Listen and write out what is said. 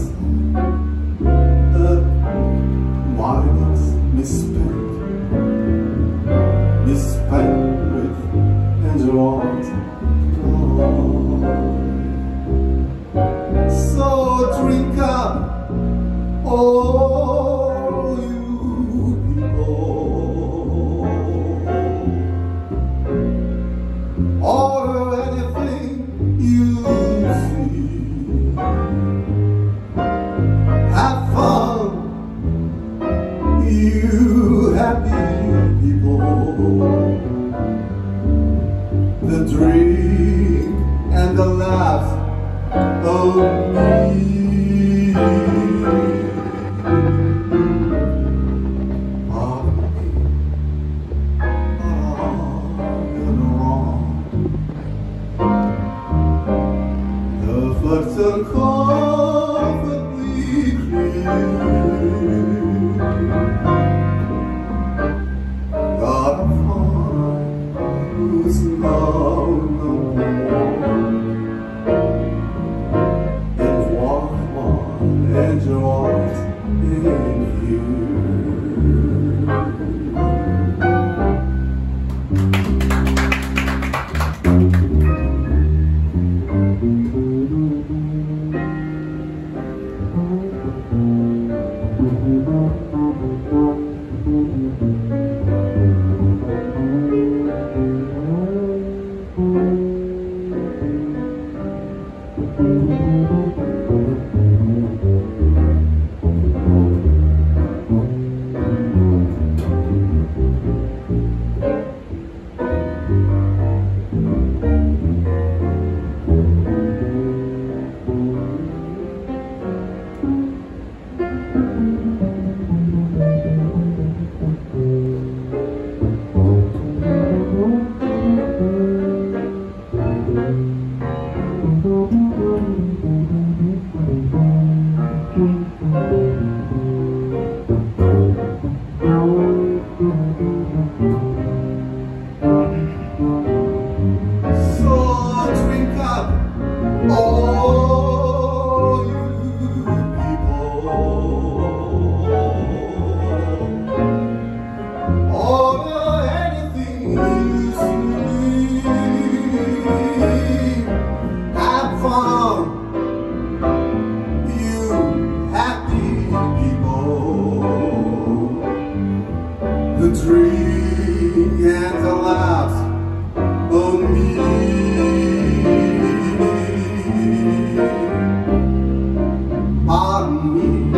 the miles misspent with enjoyment gone. So drink up, all you people, order anything you see, have fun, you happy people. The drink and the laugh of me. The floods are comfortably clear. God of who's now no more, and one enjoys in you. So drink up, all you people, order anything you see, have fun, you happy people. The drink and the laughs of me. Pardon me.